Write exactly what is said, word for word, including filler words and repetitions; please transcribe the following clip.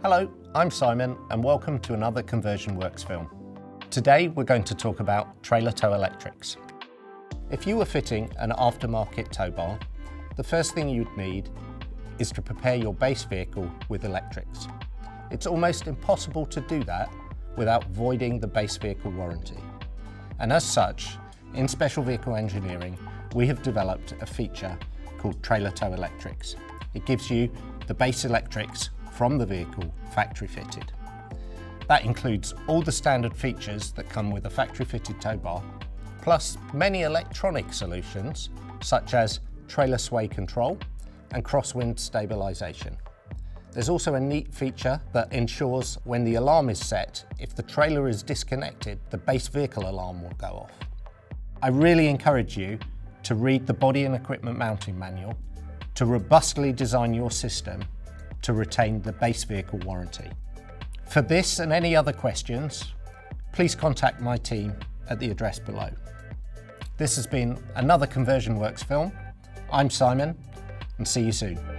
Hello, I'm Simon and welcome to another Conversion Works film. Today we're going to talk about trailer tow electrics. If you were fitting an aftermarket tow bar, the first thing you'd need is to prepare your base vehicle with electrics. It's almost impossible to do that without voiding the base vehicle warranty. And as such, in Special Vehicle Engineering, we have developed a feature called Trailer Tow Electrics. It gives you the base electrics from the vehicle factory fitted. That includes all the standard features that come with a factory fitted tow bar, plus many electronic solutions such as trailer sway control and crosswind stabilisation. There's also a neat feature that ensures when the alarm is set, if the trailer is disconnected, the base vehicle alarm will go off. I really encourage you to read the body and equipment mounting manual to robustly design your system to retain the base vehicle warranty. For this and any other questions, please contact my team at the address below. This has been another Conversion Works film. I'm Simon, and see you soon.